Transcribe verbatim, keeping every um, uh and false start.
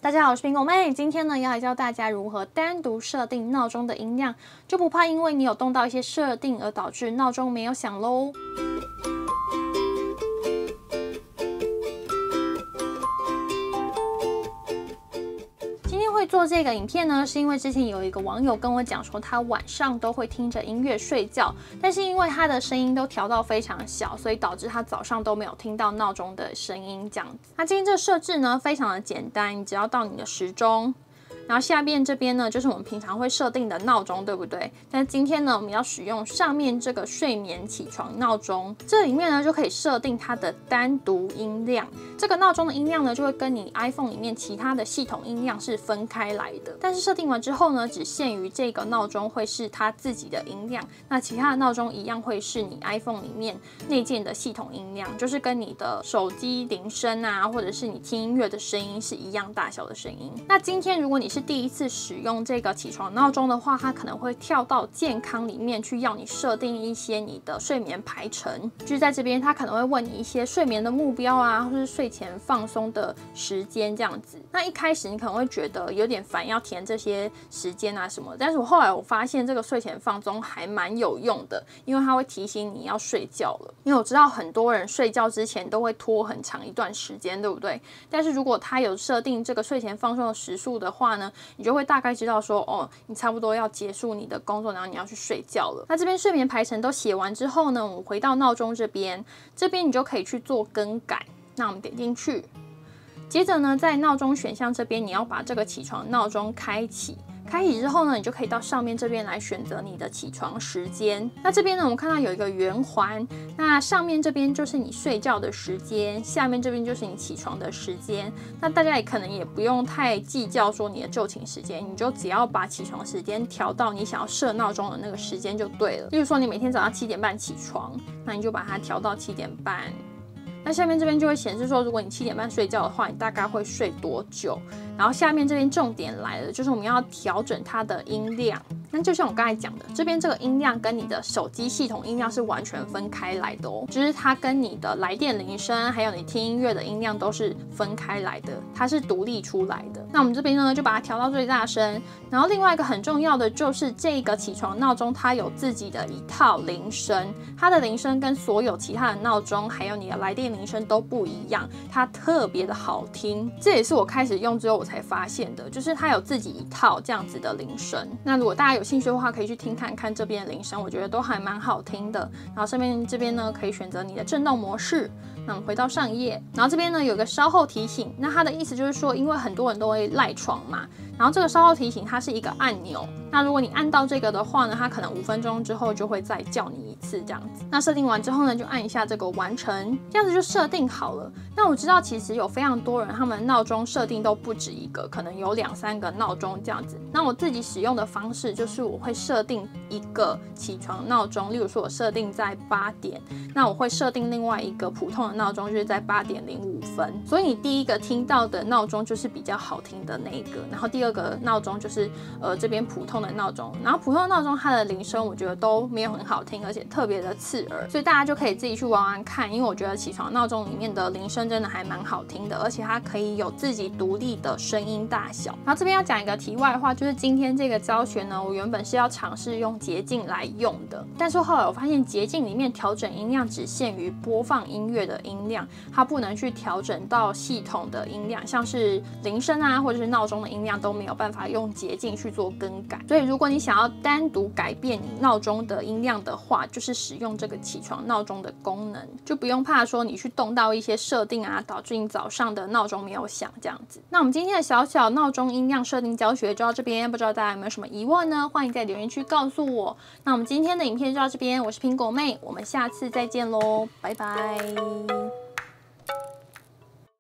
大家好，我是苹果妹，今天呢要来教大家如何单独设定闹钟的音量，就不怕因为你有动到一些设定而导致闹钟没有响咯。会做这个影片呢，是因为之前有一个网友跟我讲说，他晚上都会听着音乐睡觉，但是因为他的声音都调到非常小，所以导致他早上都没有听到闹钟的声音这样子。那今天这个设置呢，非常的简单，你只要到你的时钟。然后下面这边呢，就是我们平常会设定的闹钟，对不对？但今天呢，我们要使用上面这个睡眠起床闹钟，这里面呢就可以设定它的单独音量。这个闹钟的音量呢，就会跟你 iPhone 里面其他的系统音量是分开来的。但是设定完之后呢，只限于这个闹钟会是它自己的音量，那其他的闹钟一样会是你 iPhone 里面内建的系统音量，就是跟你的手机铃声啊，或者是你听音乐的声音是一样大小的声音。那今天如果你是第一次使用这个起床闹钟的话，它可能会跳到健康里面去，要你设定一些你的睡眠排程。就是在这边，它可能会问你一些睡眠的目标啊，或是睡前放松的时间这样子。那一开始你可能会觉得有点烦，要填这些时间啊什么。但是我后来我发现这个睡前放松还蛮有用的，因为它会提醒你要睡觉了。因为我知道很多人睡觉之前都会拖很长一段时间，对不对？但是如果它有设定这个睡前放松的时数的话呢，你就会大概知道说，哦，你差不多要结束你的工作，然后你要去睡觉了。那这边睡眠排程都写完之后呢，我们回到闹钟这边，这边你就可以去做更改。那我们点进去，接着呢，在闹钟选项这边，你要把这个起床闹钟开启。开启之后呢，你就可以到上面这边来选择你的起床时间。那这边呢，我们看到有一个圆环，那上面这边就是你睡觉的时间，下面这边就是你起床的时间。那大家也可能也不用太计较说你的就寝时间，你就只要把起床时间调到你想要设闹钟的那个时间就对了。例如说你每天早上七点半起床，那你就把它调到七点半。那下面这边就会显示说，如果你七点半睡觉的话，你大概会睡多久？然后下面这边重点来了，就是我们要调整它的音量。那就像我刚才讲的，这边这个音量跟你的手机系统音量是完全分开来的哦，就是它跟你的来电铃声，还有你听音乐的音量都是分开来的，它是独立出来的。那我们这边呢，就把它调到最大声。然后另外一个很重要的就是这个起床闹钟，它有自己的一套铃声，它的铃声跟所有其他的闹钟，还有你的来电铃声都不一样，它特别的好听。这也是我开始用之后我才发现的，就是它有自己一套这样子的铃声。那如果大家有兴趣的话，可以去听看看这边的铃声，我觉得都还蛮好听的。然后上面这边呢，可以选择你的震动模式。那我们回到上页，然后这边呢有个稍后提醒，那它的意思就是说，因为很多人都会赖床嘛，然后这个稍后提醒它是一个按钮，那如果你按到这个的话呢，它可能五分钟之后就会再叫你一次这样子。那设定完之后呢，就按一下这个完成，这样子就设定好了。那我知道其实有非常多人他们闹钟设定都不止一个，可能有两三个闹钟这样子。那我自己使用的方式就是我会设定一个起床闹钟，例如说我设定在八点，那我会设定另外一个普通的闹钟就是在八点零五分，所以你第一个听到的闹钟就是比较好听的那一个，然后第二个闹钟就是呃这边普通的闹钟，然后普通的闹钟它的铃声我觉得都没有很好听，而且特别的刺耳，所以大家就可以自己去玩玩看，因为我觉得起床闹钟里面的铃声真的还蛮好听的，而且它可以有自己独立的声音大小。然后这边要讲一个题外话，就是今天这个教学呢，我原本是要尝试用捷径来用的，但是后来我发现捷径里面调整音量只限于播放音乐的音量，它不能去调整到系统的音量，像是铃声啊或者是闹钟的音量都没有办法用捷径去做更改。所以如果你想要单独改变你闹钟的音量的话，就是使用这个起床闹钟的功能，就不用怕说你去动到一些设定啊，导致你早上的闹钟没有响这样子。那我们今天的小小闹钟音量设定教学就到这边，不知道大家有没有什么疑问呢？欢迎在留言区告诉我。那我们今天的影片就到这边，我是苹果妹，我们下次再见咯，拜拜。